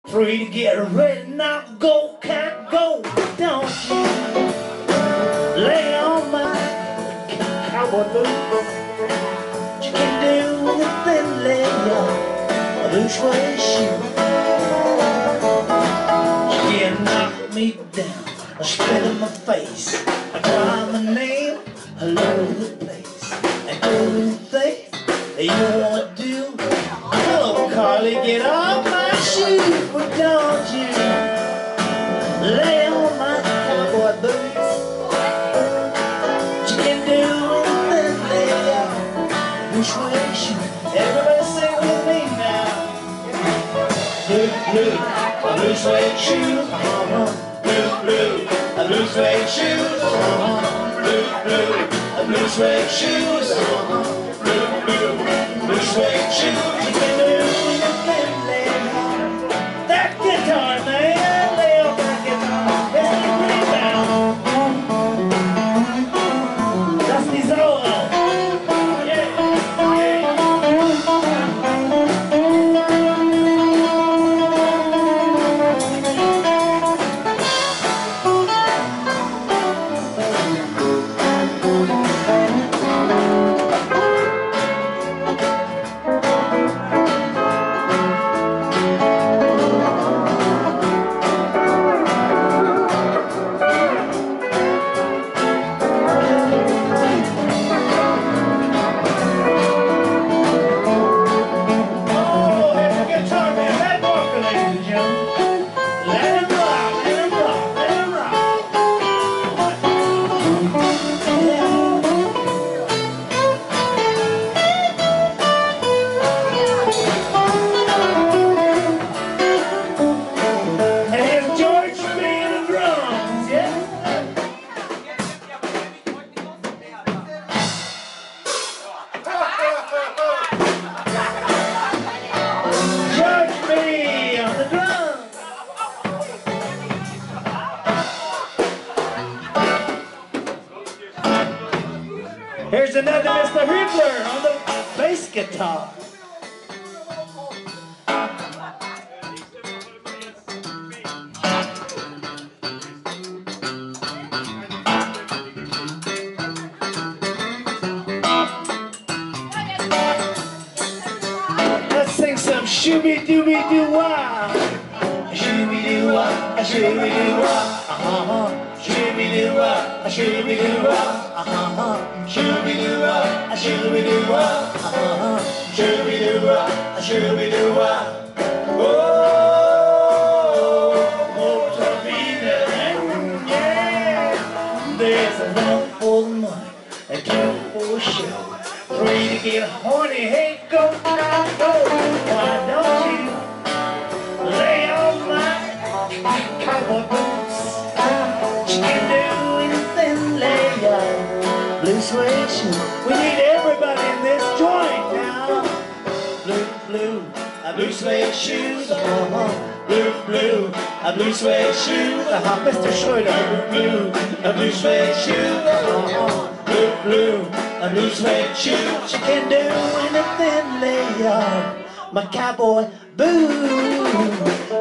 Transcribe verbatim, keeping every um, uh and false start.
Free to get ready now, go, cat, go. Don't you lay on my cowboy boots. You can do anything, lay on a blue suede shoe. You can knock me down, I spit in my face, I cry my name all over the place. And do anything that you wanna do. Hello, Carly, get off my shoes, but don't you lay on my cowboy boots. You can do anything, lay on blue suede shoe. Everybody sing with me now. Blue, blue, blue suede shoes, uh-huh. Blue, blue, blue suede shoes, uh-huh. Blue, blue, blue suede shoes, uh-huh. Blue, blue, blue suede shoes. You can do anything, lay on that guitar, man. Lay on that guitar. Let's get pretty down. Dusty solo. Here's another Mister Hübler on the bass guitar. Let's sing some shooby-dooby-doo-wah. Shooby-doo-wah, shooby-doo-wah, uh-huh. Shooby-doo-wah, shooby-doo-wah, uh-huh. Shooby-doo-wah, shooby-doo-wah, uh-huh. Shooby-doo-wah, shooby-doo-wah. Oh, motor vida, yeah. There's a one for the money, and two for a show, three to get horny. Hey, go, now go. Why don't you lay on my cowboy boots? You can do anything, lay on blue suede shoes. We need everybody in this joint now. Blue, blue, a blue suede shoes, uh-huh. Blue, blue, a blue suede shoes, uh-huh. Mister Schroeder. Blue, a blue suede shoes, uh-huh. Blue, blue, a blue suede shoes. You can do anything, lay on my cowboy boots.